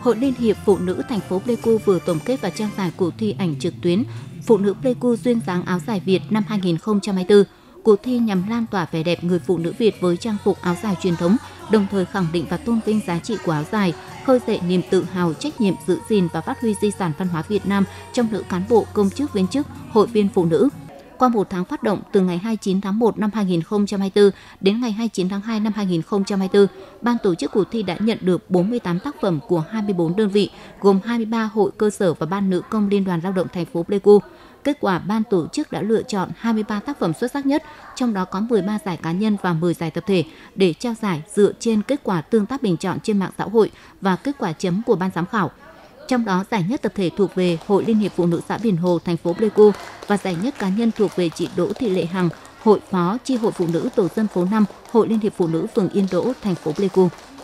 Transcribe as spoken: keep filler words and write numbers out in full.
Hội Liên hiệp Phụ nữ thành phố Pleiku vừa tổng kết và trao giải cuộc thi ảnh trực tuyến Phụ nữ Pleiku duyên dáng áo dài Việt năm hai không hai tư. Cuộc thi nhằm lan tỏa vẻ đẹp người phụ nữ Việt với trang phục áo dài truyền thống, đồng thời khẳng định và tôn vinh giá trị của áo dài, khơi dậy niềm tự hào, trách nhiệm giữ gìn và phát huy di sản văn hóa Việt Nam trong nữ cán bộ, công chức, viên chức, hội viên phụ nữ. Qua một tháng phát động từ ngày hai mươi chín tháng một năm hai nghìn không trăm hai mươi tư đến ngày hai mươi chín tháng hai năm hai nghìn không trăm hai mươi tư, ban tổ chức cuộc thi đã nhận được bốn mươi tám tác phẩm của hai mươi bốn đơn vị, gồm hai mươi ba hội cơ sở và ban nữ công Liên đoàn Lao động thành phố Pleiku. Kết quả, ban tổ chức đã lựa chọn hai mươi ba tác phẩm xuất sắc nhất, trong đó có mười ba giải cá nhân và mười giải tập thể để trao giải dựa trên kết quả tương tác bình chọn trên mạng xã hội và kết quả chấm của ban giám khảo. Trong đó, giải nhất tập thể thuộc về Hội Liên hiệp Phụ nữ xã Biển Hồ, thành phố Pleiku và giải nhất cá nhân thuộc về chị Đỗ Thị Lệ Hằng, Hội Phó Chi hội Phụ nữ Tổ dân phố năm, Hội Liên hiệp Phụ nữ phường Yên Đỗ, thành phố Pleiku.